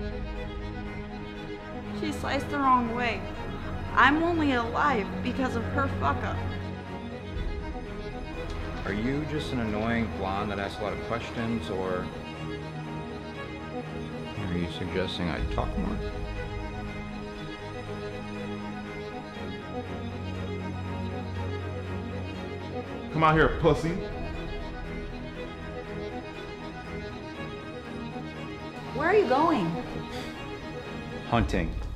She sliced the wrong way. I'm only alive because of her fuck up. Are you just an annoying blonde that asks a lot of questions, or are you suggesting I talk more? Come out here, pussy. Where are you going? Hunting.